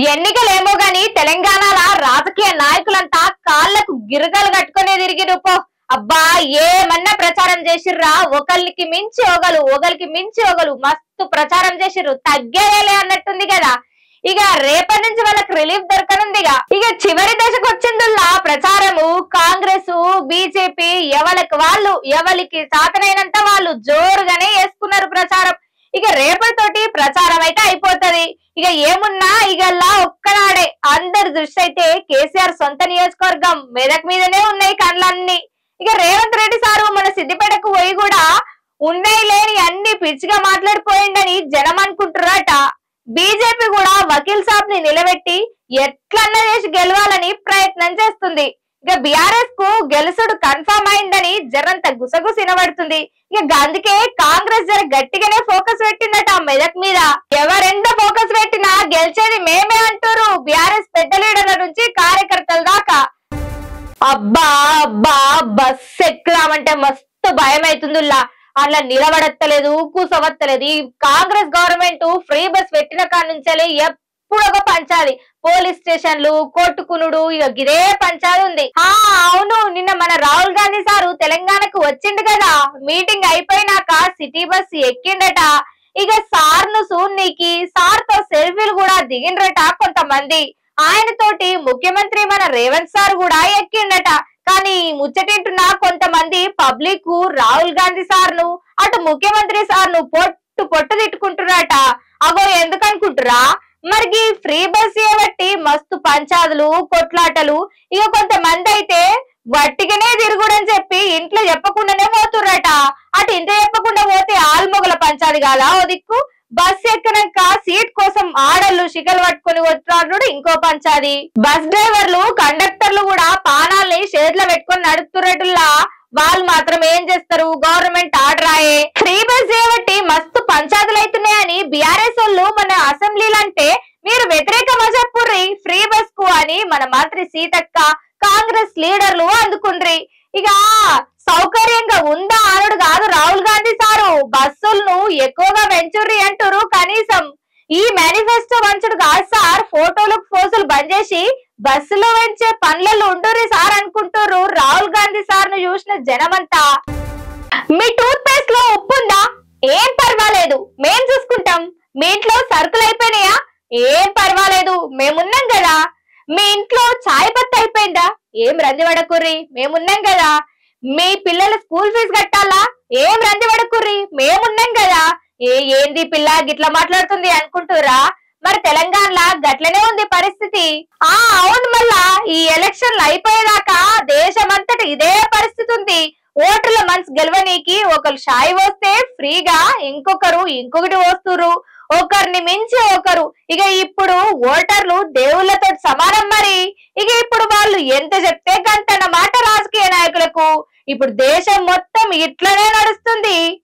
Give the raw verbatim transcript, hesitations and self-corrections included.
ఎన్నికలేమో గాని తెలంగాణలో రాజకీయ నాయకులంతా కాళ్లకు గిరగలు కట్టుకునే తిరిగిరు పో. అబ్బా ఏమన్నా ప్రచారం చేసిర్రా, ఒకరికి మించి ఒకలు ఒకరికి మించి ఒకలు మస్తు ప్రచారం చేసిర్రు, తగ్గేలే అన్నట్టుంది కదా. ఇక రేపటి నుంచి వాళ్ళకి రిలీఫ్ దొరకనుందిగా. ఇక చివరి దశకు వచ్చిందుల్లా ప్రచారము. కాంగ్రెస్ బీజేపీ ఎవరికి వాళ్ళు ఎవరికి సాతనైనంత వాళ్ళు జోరుగానే వేసుకున్నారు ప్రచారం. ఇక రేపటితోటి ప్రచారం అయితే అయిపోతది. ఇక ఏమున్నా ఇగల్లా ఒక్కనాడే అందరి దృష్టి అయితే కేసీఆర్ సొంత నియోజకవర్గం మెదక్ మీదనే ఉన్నాయి కళ్ళన్నీ. ఇక రేవంత్ రెడ్డి సారు మన సిద్దిపేటకు పోయి కూడా ఉన్నాయి లేని అన్ని పిచ్చిగా మాట్లాడిపోయిండని జనం అనుకుంటున్నారట. బీజేపీ కూడా వకీల్ సాబ్ ని నిలబెట్టి ఎట్లన్నా చేసి గెలవాలని ప్రయత్నం చేస్తుంది. ఇక బీఆర్ఎస్ కు గెలుసుడు కన్ఫర్మ్ అయిందని జరంత గుసగుస వినబడుతుంది. ఇక అందుకే కాంగ్రెస్ జర గట్టిగానే ఫోకస్ పెట్టిందట మెదక్ మీద. ఎవరెంత ఫోకస్ పెట్టినా గెలిచేది మేమే అంటారు బీఆర్ఎస్ పెద్ద లీడర్ల నుంచి కార్యకర్తల దాకా. అబ్బా అబ్బా బస్ ఎక్కుదామంటే మస్తు భయం అవుతుందిలా. అట్లా నిలబడత్తలేదు, కూసవత్తలేదు. ఈ కాంగ్రెస్ గవర్నమెంట్ ఫ్రీ బస్ పెట్టిన కాడ నుంచే ఎప్పుడు ఒక పంచాది, పోలీస్ స్టేషన్లు కొట్టుకునుడు, ఇక ఇదే పంచాది ఉంది. ఆ అవును, నిన్న మన రాహుల్ గాంధీ సారు తెలంగాణకు వచ్చిండు కదా. మీటింగ్ అయిపోయినాక సిటీ బస్ ఎక్కిండట. ఇక సార్ ను సూన్నీకి సార్ తో సెల్ఫీలు కూడా దిగిండ్రట కొంతమంది. ఆయన తోటి ముఖ్యమంత్రి మన రేవంత్ సార్ కూడా ఎక్కిండట. కానీ ముచ్చటింటున్న కొంతమంది పబ్లిక్ రాహుల్ గాంధీ సార్ ను అటు ముఖ్యమంత్రి సార్ ను పొట్టు పొట్టు తిట్టుకుంటున్నారట. అగో ఎందుకు అనుకుంటురా, మరి ఫ్రీ బస్ చేయబట్టి మస్తు పంచాదులు కొట్లాటలు. ఇక కొంతమంది అయితే వట్టిగానే తిరుగుడని చెప్పి ఇంట్లో చెప్పకుండానే పోతుర్రట. అటు ఇంట్లో చెప్పకుండా పోతే ఆల్మొగల పంచాది కాదా ఓ దిక్కు. బస్ ఎక్కనాక సీట్ కోసం ఆడళ్ళు శిఖలు పట్టుకుని కొట్లాడు ఇంకో పంచాది. బస్ డ్రైవర్లు కండక్టర్లు కూడా పానాల్ని చేతిలో పెట్టుకుని నడుపుతున్నట్టులా. వాళ్ళు మాత్రం ఏం చేస్తారు, గవర్నమెంట్ ఆర్డర్ ఆయే ఫ్రీ బస్ చేయబట్టి మస్తు పంచాదులు అవుతున్నాయని బీఆర్ఎస్ వాళ్ళు మన అసెంబ్లీలంటే మీరు వ్యతిరేకమా చెప్పుర్రి ఫ్రీ బస్ కు అని మన మంత్రి సీతక్క కాంగ్రెస్ లీడర్లు అందుకుండ్రి. ఇక సౌకర్యంగా ఉందా అనుడు కాదు రాహుల్ గాంధీ సారు, బస్సులను ఎక్కువగా పెంచుర్రి అంటారు. కనీసం ఈ మేనిఫెస్టో వంచుడు కాదు సార్, ఫోటోలకు ఫోజులు బంద్ చేసి బస్సులో పెంచే పనులలో ఉండుర్రి సార్ అనుకుంటారు రాహుల్ గాంధీ సార్ ను చూసిన జనమంతా. మీ టూత్ పేస్ట్ లో ఉప్పు ఉందా, ఏం పర్వాలేదు మేం చూసుకుంటాం. మీ ఇంట్లో సరుకులు అయిపోయినాయా, ఏం పర్వాలేదు మేమున్నాం కదా. మీ ఇంట్లో చాయ్ పత్తి అయిపోయిందా, ఏం రంది పడకుర్రి మేమున్నాం కదా. మీ పిల్లల స్కూల్ ఫీజు కట్టాలా, ఏం రంది పడకుర్రి మేమున్నాం కదా. ఏ ఏంది పిల్ల గిట్లా మాట్లాడుతుంది అనుకుంటురా, మరి తెలంగాణలో గట్లనే ఉంది పరిస్థితి. ఆ అవును, మళ్ళా ఈ ఎలక్షన్లు అయిపోయేదాకా దేశమంతట ఇదే పరిస్థితి ఉంది. ఓటర్ల మనసు గెలవనీకి ఒకరు షాయి వస్తే ఫ్రీగా ఇంకొకరు ఇంకొకటి వస్తురు, ఒకరిని మించి ఒకరు. ఇక ఇప్పుడు ఓటర్లు దేవుళ్లతో సమానం. మరి ఇక ఇప్పుడు వాళ్ళు ఎంత చెప్తే గంతన్న మాట రాజకీయ నాయకులకు. ఇప్పుడు దేశం మొత్తం ఇట్లనే నడుస్తుంది.